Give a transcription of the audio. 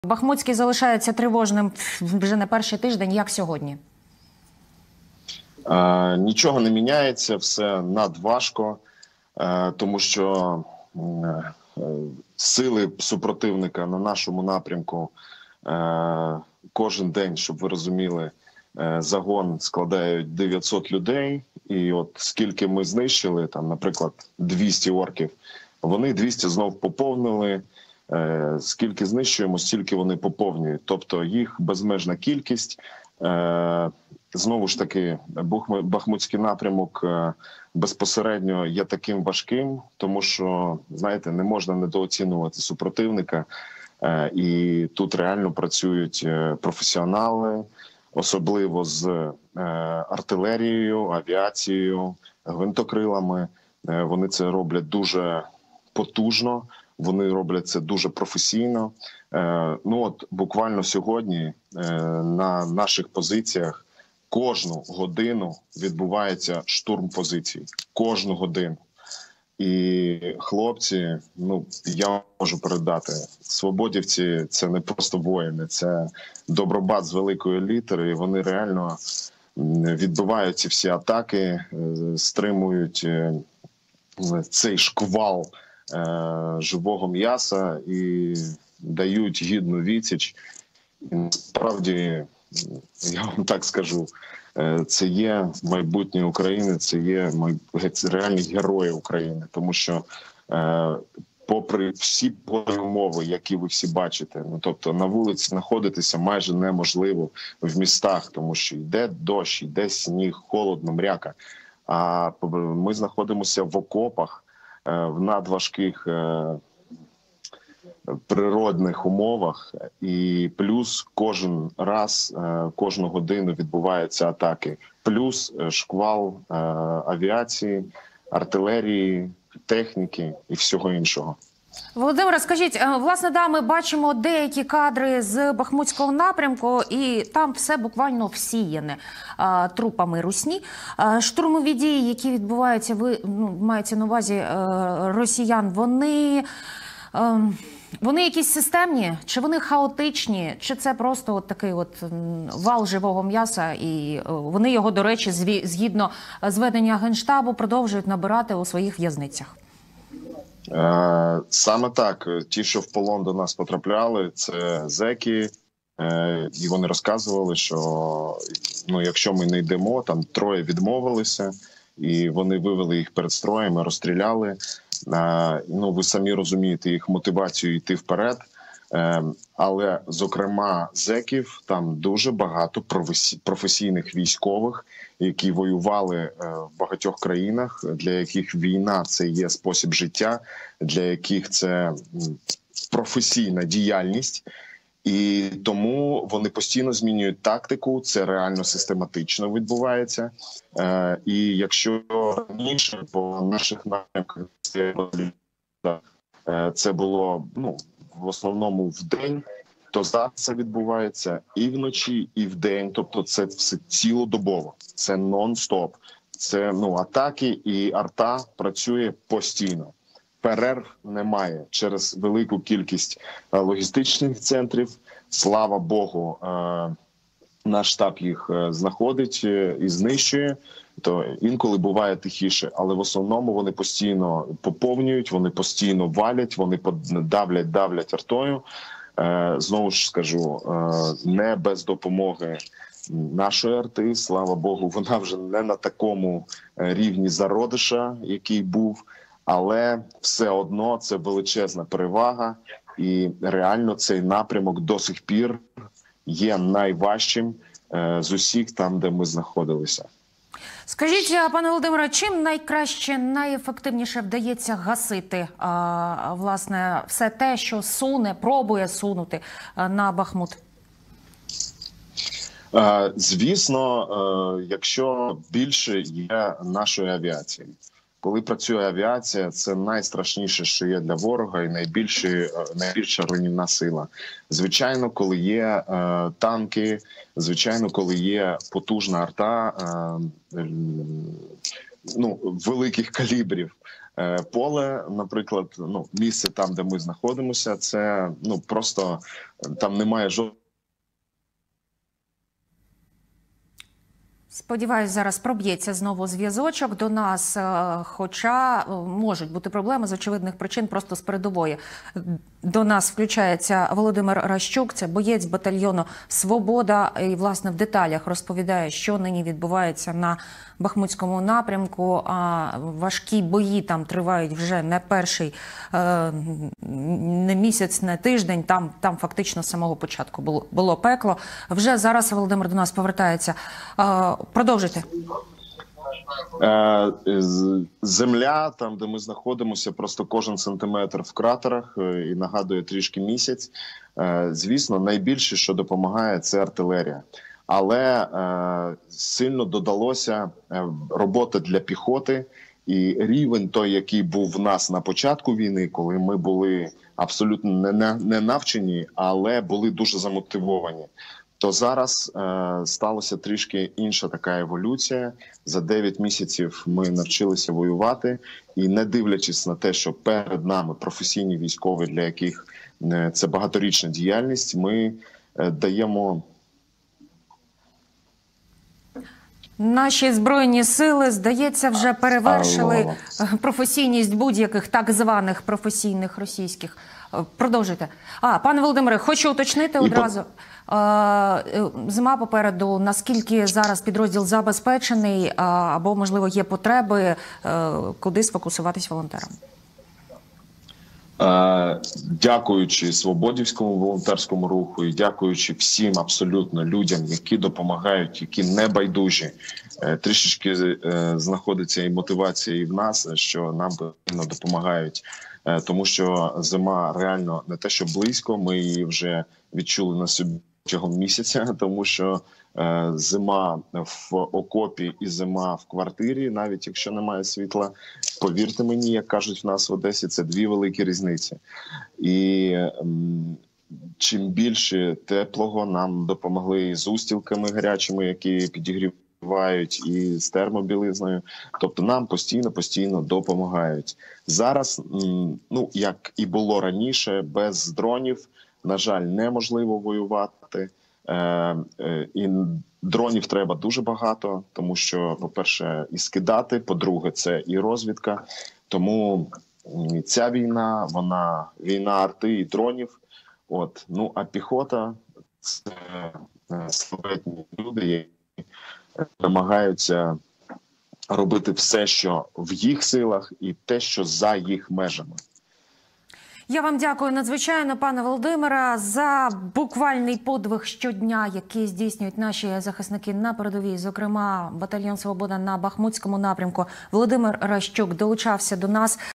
Бахмутський залишається тривожним вже не перший тиждень, як сьогодні? Нічого не міняється, все надважко, тому що сили супротивника на нашому напрямку кожен день, щоб ви розуміли, загон складають 900 людей. І от скільки ми знищили, там, наприклад, 200 орків, вони 200 знов поповнили. Скільки знищуємо, стільки вони поповнюють. Тобто їх безмежна кількість. Знову ж таки, Бахмутський напрямок безпосередньо є таким важким, тому що, знаєте, не можна недооцінювати супротивника. І тут реально працюють професіонали, особливо з артилерією, авіацією, гвинтокрилами. Вони це роблять дуже потужно. Вони роблять це дуже професійно. Ну от буквально сьогодні на наших позиціях кожну годину відбувається штурм позицій. Кожну годину. І хлопці, ну я можу передати, свободівці – це не просто воїни, це добробат з великої літери. І вони реально відбивають ці всі атаки, стримують цей шквал живого м'яса і дають гідну відсіч. І насправді, я вам так скажу, це є майбутнє України, це є реальні герої України. Тому що попри всі погодні умови, які ви всі бачите, ну тобто на вулиці знаходитися майже неможливо в містах, тому що йде дощ, йде сніг, холодно, мряка. А ми знаходимося в окопах, в надважких природних умовах, і плюс кожен раз, кожну годину відбуваються атаки, плюс шквал авіації, артилерії, техніки і всього іншого. Володимире, скажіть, власне, да, ми бачимо деякі кадри з Бахмутського напрямку, і там все буквально всіяне трупами русні. Штурмові дії, які відбуваються, мається на увазі росіян, вони якісь системні, чи вони хаотичні, чи це просто от такий от вал живого м'яса, і вони його, до речі, згідно зведення Генштабу, продовжують набирати у своїх в'язницях? Саме так. Ті, що в полон до нас потрапляли, це зеки, і вони розказували, що ну, якщо ми не йдемо, там троє відмовилися, і вони вивели їх перед строєм, розстріляли. Ну, ви самі розумієте їх мотивацію йти вперед. Але, зокрема, зеків, там дуже багато професійних військових, які воювали в багатьох країнах, для яких війна – це є спосіб життя, для яких це професійна діяльність. І тому вони постійно змінюють тактику, це реально систематично відбувається. І якщо раніше по наших напрямках це було в основному вдень, то зараз це відбувається і вночі, і вдень. Тобто це все цілодобово, це нон-стоп. Це атаки, і арта працює постійно. Перерв немає через велику кількість логістичних центрів. Слава Богу, наш штаб їх знаходить і знищує. То інколи буває тихіше, але в основному вони постійно поповнюють, вони постійно валять, вони давлять артою. Знову ж скажу, не без допомоги нашої арти, слава Богу, вона вже не на такому рівні зародиша, який був, але все одно це величезна перевага, і реально цей напрямок до сих пір є найважчим з усіх там, де ми знаходилися. Скажіть, пане Володимире, чим найкраще, найефективніше вдається гасити, власне, все те, що пробує сунути на Бахмут? Звісно, якщо більше є нашої авіації. Коли працює авіація, це найстрашніше, що є для ворога, і найбільша руйнівна сила. Звичайно, коли є танки, звичайно, коли є потужна арта великих калібрів, поле, наприклад, ну, місце там, де ми знаходимося, це ну просто там немає жодного. Сподіваюсь, зараз проб'ється знову зв'язочок до нас, хоча можуть бути проблеми з очевидних причин просто з передової. До нас включається Володимир Ращук, це боєць батальйону «Свобода», і, власне, в деталях розповідає, що нині відбувається на Бахмутському напрямку. Важкі бої там тривають вже не перший, не місяць, не тиждень, там фактично з самого початку було пекло. Вже зараз Володимир до нас повертається. Продовжуйте. Земля, там, де ми знаходимося, просто кожен сантиметр в кратерах і нагадує трішки місяць. Звісно, найбільше, що допомагає, це артилерія. Але сильно додалося робота для піхоти, і рівень той, який був в нас на початку війни, коли ми були абсолютно не навчені, але були дуже замотивовані. То зараз сталося трішки інша така еволюція. За 9 місяців ми навчилися воювати. І не дивлячись на те, що перед нами професійні військові, для яких це багаторічна діяльність, ми даємо... Наші Збройні сили, здається, вже перевершили професійність будь-яких так званих професійних російських. Продовжуйте. Пане Володимире, хочу уточнити одразу. Зима попереду. Наскільки зараз підрозділ забезпечений, або, можливо, є потреби, куди сфокусуватись волонтерам? Дякуючи Свободівському волонтерському руху і дякуючи всім абсолютно людям, які допомагають, які не байдужі, трішечки знаходиться і мотивація і в нас, що нам допомагають. Тому що зима реально не те, що близько, ми її вже відчули на собі протягом місяця, тому що зима в окопі і зима в квартирі, навіть якщо немає світла, повірте мені, як кажуть в нас в Одесі, це дві великі різниці. І чим більше теплого нам допомогли з устілками гарячими, які підігрівають, і з термобілизною. Тобто нам постійно допомагають. Зараз, ну, як і було раніше, без дронів, на жаль, неможливо воювати. І дронів треба дуже багато, тому що, по-перше, і скидати, по-друге, це і розвідка. Тому ця війна, вона війна арти і дронів. Ну, а піхота – це славетні люди, які намагаються робити все, що в їх силах, і те, що за їх межами. Я вам дякую надзвичайно, пане Володимире, за буквальний подвиг щодня, який здійснюють наші захисники на передовій, зокрема батальйон «Свобода» на Бахмутському напрямку. Володимир Ращук долучався до нас.